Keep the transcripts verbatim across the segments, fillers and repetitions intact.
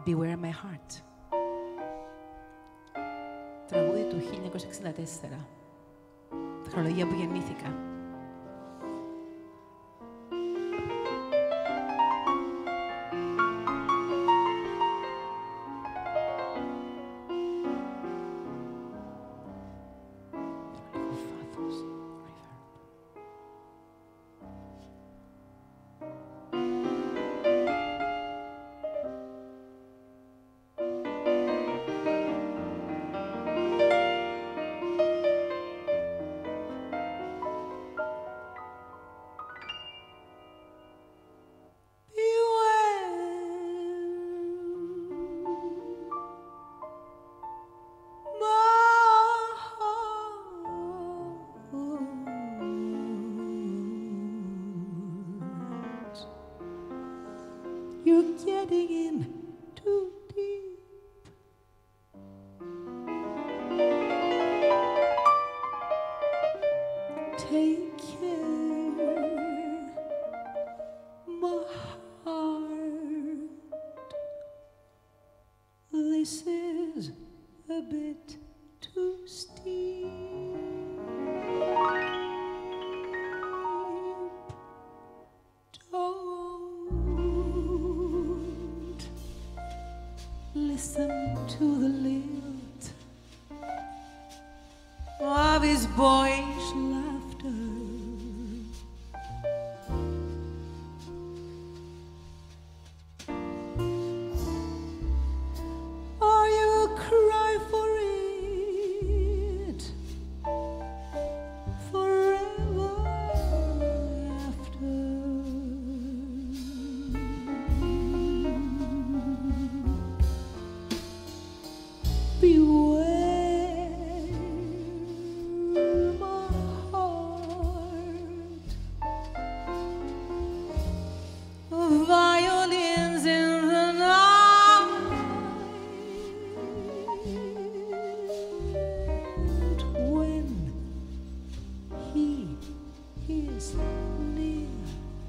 Beware My Heart. Τραγούδι του χίλια εννιακόσια εξήντα τέσσερα. Χρονολογία που γεννήθηκα. You're getting in too deep. Take care, my heart. This is a bit too steep. Listen to the lilt of his boyish laughter. Or you cry for it forever after. Beware my heart. Violins in the night. When he is near,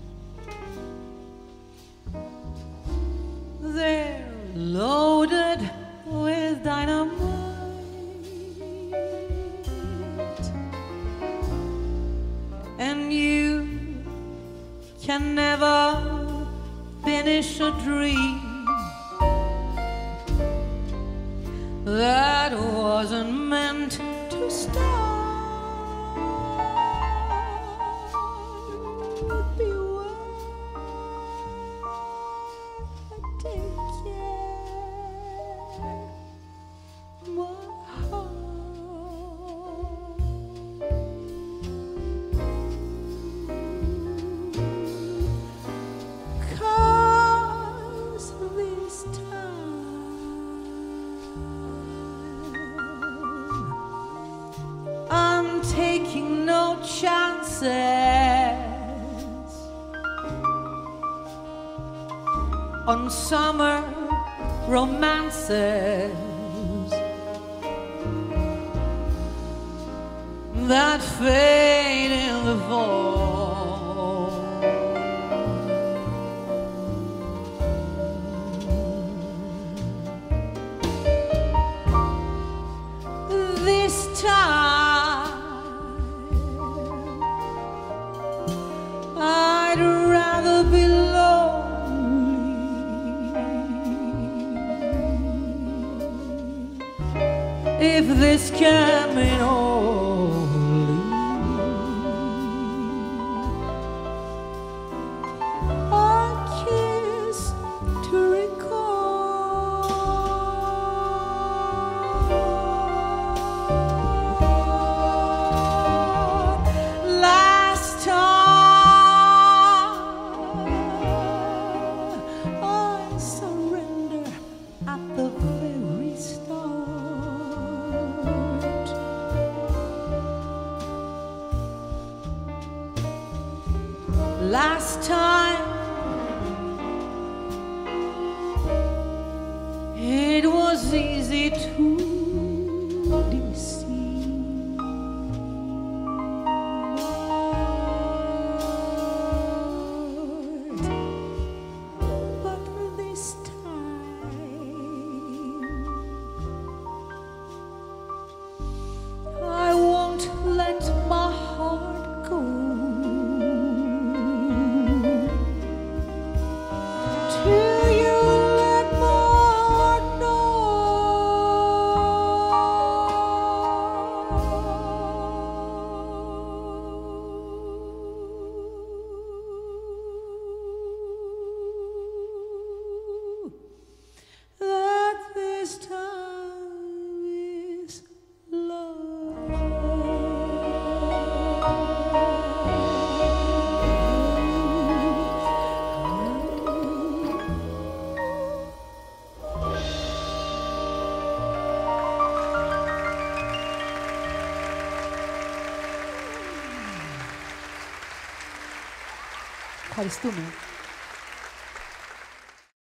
they're loaded with dynamite, and you can never finish a dream that wasn't meant to start. Beware, take care, my heart. Cause this time I'm taking no chances on summer romances that fade in the fall. This time I'd rather be lonely if this can be only a kiss to recall. Last time I surrender at the very start. Last time it was easy to deceive, but this time Ευχαριστούμε.